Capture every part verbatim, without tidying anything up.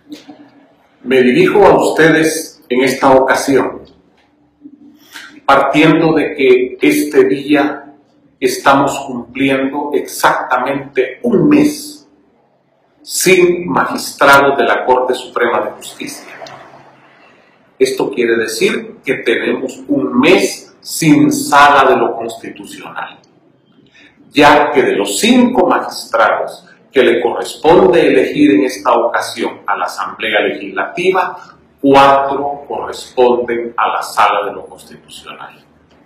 Me dirijo a ustedes en esta ocasión, partiendo de que este día estamos cumpliendo exactamente un mes sin magistrados de la Corte Suprema de Justicia. Esto quiere decir que tenemos un mes sin sala de lo constitucional, ya que de los cinco magistrados que le corresponde elegir en esta ocasión a la Asamblea Legislativa, cuatro corresponden a la Sala de lo Constitucional.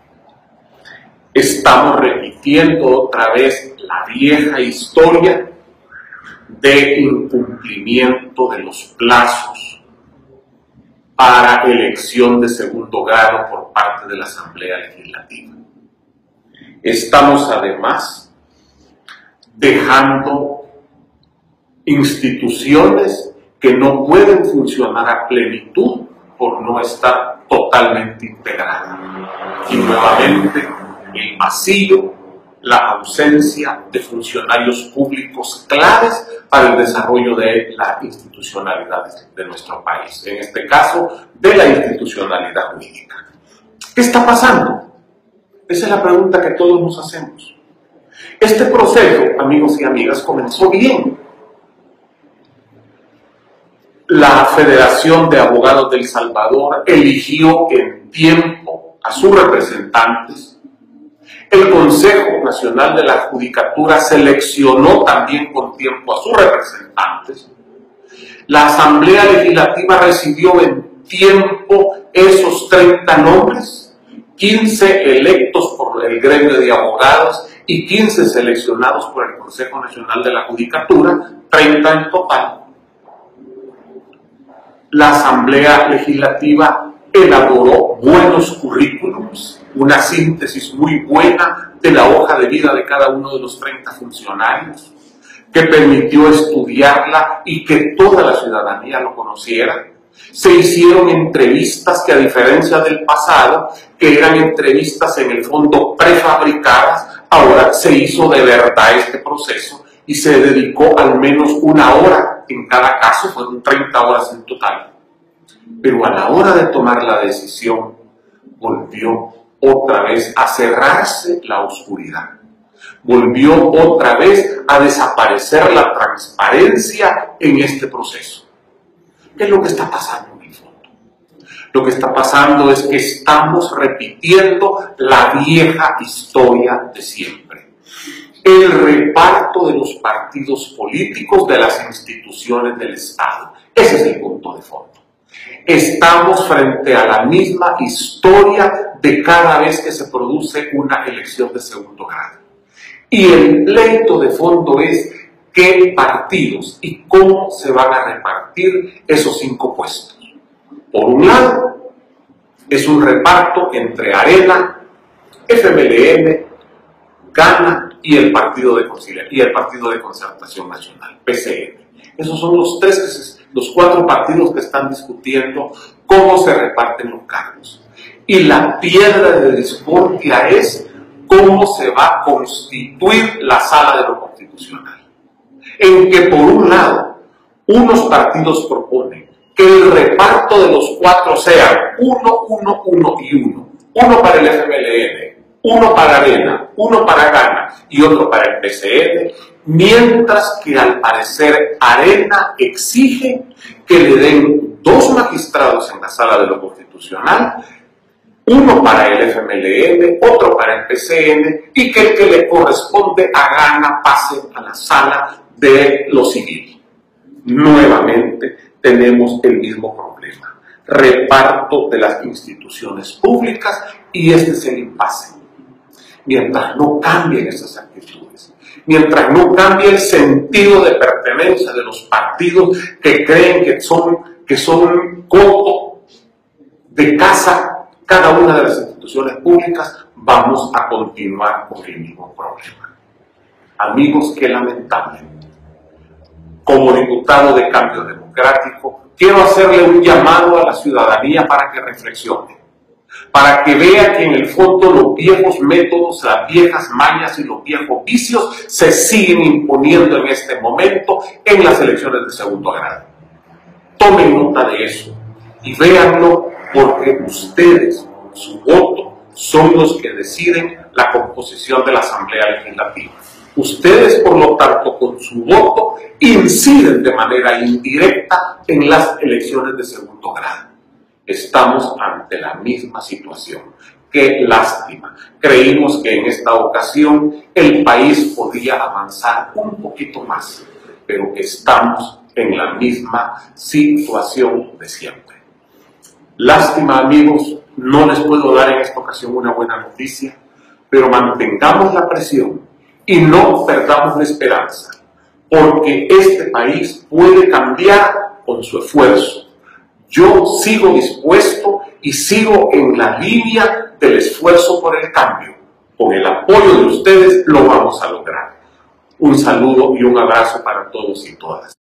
Estamos repitiendo otra vez la vieja historia de incumplimiento de los plazos para elección de segundo grado por parte de la Asamblea Legislativa. Estamos además dejando instituciones que no pueden funcionar a plenitud por no estar totalmente integradas. Y nuevamente el vacío, la ausencia de funcionarios públicos claves para el desarrollo de la institucionalidad de nuestro país, en este caso de la institucionalidad jurídica. ¿Qué está pasando? Esa es la pregunta que todos nos hacemos. Este proceso, amigos y amigas, comenzó bien. La Federación de Abogados de El Salvador eligió en tiempo a sus representantes. El Consejo Nacional de la Judicatura seleccionó también con tiempo a sus representantes. La Asamblea Legislativa recibió en tiempo esos treinta nombres, quince electos por el gremio de abogados y quince seleccionados por el Consejo Nacional de la Judicatura, treinta en total. La Asamblea Legislativa elaboró buenos currículums, una síntesis muy buena de la hoja de vida de cada uno de los treinta funcionarios, que permitió estudiarla y que toda la ciudadanía lo conociera. Se hicieron entrevistas que, a diferencia del pasado, que eran entrevistas en el fondo prefabricadas, ahora se hizo de verdad este proceso y se dedicó al menos una hora en cada caso, fueron treinta horas en total. Pero a la hora de tomar la decisión, volvió otra vez a cerrarse la oscuridad. Volvió otra vez a desaparecer la transparencia en este proceso. ¿Qué es lo que está pasando en el fondo? Lo que está pasando es que estamos repitiendo la vieja historia de siempre. El reparto de los partidos políticos de las instituciones del Estado. Ese es el punto de fondo. Estamos frente a la misma historia de cada vez que se produce una elección de segundo grado. Y el pleito de fondo es qué partidos y cómo se van a repartir esos cinco puestos. Por un lado, es un reparto entre Arena, F M L N, Gana y el Partido de Conciliación y el Partido de Concertación Nacional, P C N. Esos son los tres, que se, los cuatro partidos que están discutiendo cómo se reparten los cargos. Y la piedra de discordia es cómo se va a constituir la Sala de lo Constitucional. En que, por un lado, unos partidos proponen que el reparto de los cuatro sea uno, uno, uno y uno. Uno para el F M L N, uno para Arena, uno para Gana y otro para el P C N, mientras que al parecer Arena exige que le den dos magistrados en la Sala de lo Constitucional, uno para el F M L N, otro para el P C N, y que el que le corresponde a Gana pase a la Sala de lo Civil. Nuevamente tenemos el mismo problema, reparto de las instituciones públicas, y este es el impasse. Mientras no cambien esas actitudes, mientras no cambie el sentido de pertenencia de los partidos que creen que son, que son coto de casa cada una de las instituciones públicas, vamos a continuar con el mismo problema. Amigos, qué lamentable. Como diputado de Cambio Democrático, quiero hacerle un llamado a la ciudadanía para que reflexione, para que vea que en el fondo los viejos métodos, las viejas mañas y los viejos vicios se siguen imponiendo en este momento en las elecciones de segundo grado. Tomen nota de eso y véanlo, porque ustedes, con su voto, son los que deciden la composición de la Asamblea Legislativa. Ustedes, por lo tanto, con su voto, inciden de manera indirecta en las elecciones de segundo grado. Estamos ante la misma situación. Qué lástima. Creímos que en esta ocasión el país podía avanzar un poquito más, pero estamos en la misma situación de siempre. Lástima, amigos, no les puedo dar en esta ocasión una buena noticia, pero mantengamos la presión y no perdamos la esperanza, porque este país puede cambiar con su esfuerzo. Yo sigo dispuesto y sigo en la línea del esfuerzo por el cambio. Con el apoyo de ustedes lo vamos a lograr. Un saludo y un abrazo para todos y todas.